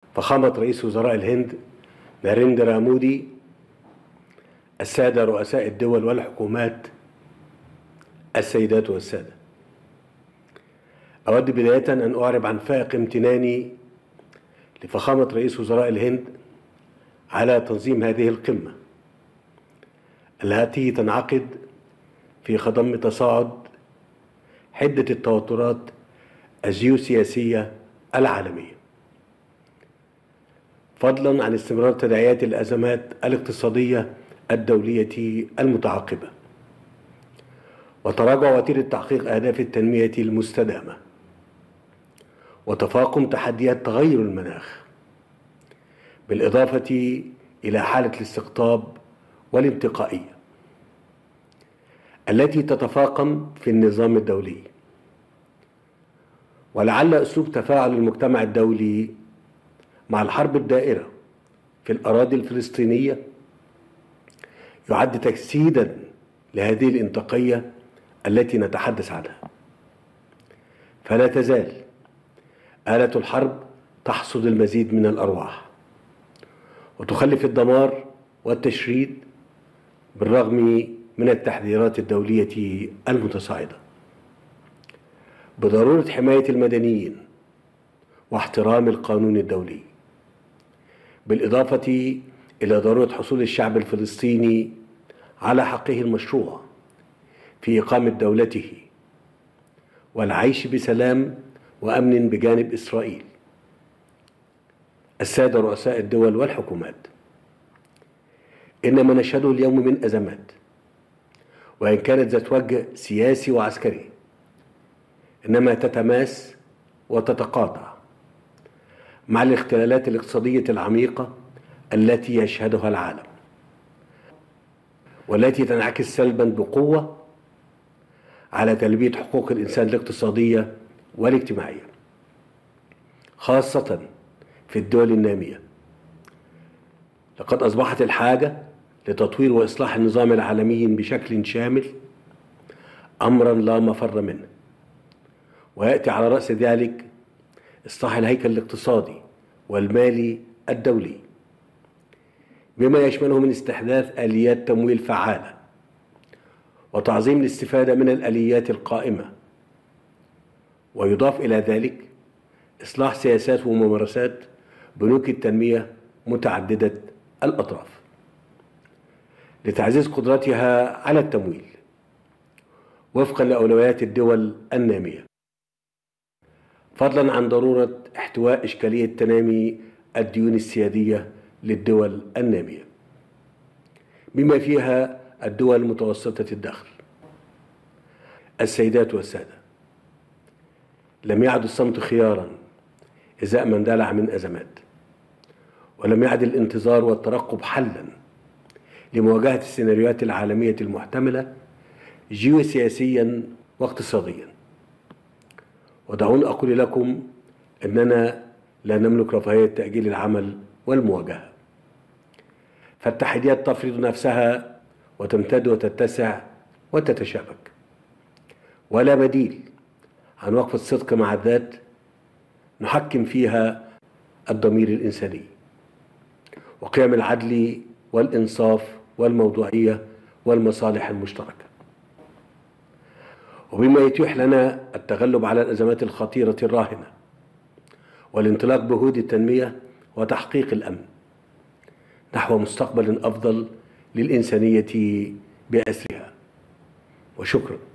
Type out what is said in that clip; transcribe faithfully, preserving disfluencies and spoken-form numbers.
فخامة رئيس وزراء الهند ناريندرا مودي، السادة رؤساء الدول والحكومات، السيدات والسادة، أود بداية أن أعرب عن فائق امتناني لفخامة رئيس وزراء الهند على تنظيم هذه القمة التي تنعقد في خضم تصاعد حدة التوترات الجيوسياسية العالمية، فضلا عن استمرار تداعيات الأزمات الاقتصادية الدولية المتعاقبة وتراجع وتيرة تحقيق أهداف التنمية المستدامة وتفاقم تحديات تغير المناخ، بالإضافة إلى حالة الاستقطاب والانتقائية التي تتفاقم في النظام الدولي. ولعل أسلوب تفاعل المجتمع الدولي مع الحرب الدائرة في الأراضي الفلسطينية يعد تجسيدا لهذه الانتقائية التي نتحدث عنها. فلا تزال آلة الحرب تحصد المزيد من الأرواح وتخلف الدمار والتشريد بالرغم من التحذيرات الدولية المتصاعدة بضرورة حماية المدنيين واحترام القانون الدولي، بالإضافة إلى ضرورة حصول الشعب الفلسطيني على حقه المشروع في إقامة دولته والعيش بسلام وأمن بجانب إسرائيل. السادة رؤساء الدول والحكومات، إن ما نشهده اليوم من أزمات وإن كانت ذات وجه سياسي وعسكري إنما تتماس وتتقاطع مع الاختلالات الاقتصادية العميقة التي يشهدها العالم والتي تنعكس سلبا بقوة على تلبية حقوق الإنسان الاقتصادية والاجتماعية خاصة في الدول النامية. لقد أصبحت الحاجة لتطوير وإصلاح النظام العالمي بشكل شامل أمرا لا مفر منه، ويأتي على رأس ذلك إصلاح الهيكل الاقتصادي والمالي الدولي بما يشمله من استحداث آليات تمويل فعالة وتعظيم الاستفادة من الآليات القائمة، ويضاف إلى ذلك إصلاح سياسات وممارسات بنوك التنمية متعددة الأطراف لتعزيز قدرتها على التمويل وفقا لأولويات الدول النامية، فضلا عن ضرورة احتواء إشكالية تنامي الديون السيادية للدول النامية بما فيها الدول متوسطة الدخل. السيدات والسادة، لم يعد الصمت خيارا إزاء من دلع من أزمات، ولم يعد الانتظار والترقب حلا لمواجهة السيناريوهات العالمية المحتملة جيوسياسيا واقتصاديا. ودعوني أقول لكم أننا لا نملك رفاهية تأجيل العمل والمواجهة، فالتحديات تفرض نفسها وتمتد وتتسع وتتشابك، ولا بديل عن وقفة الصدق مع الذات نحكم فيها الضمير الإنساني وقيم العدل والإنصاف والموضوعية والمصالح المشتركة، وبما يتيح لنا التغلب على الأزمات الخطيرة الراهنة والانطلاق بجهود التنمية وتحقيق الأمن نحو مستقبل أفضل للإنسانية بأسرها. وشكرا.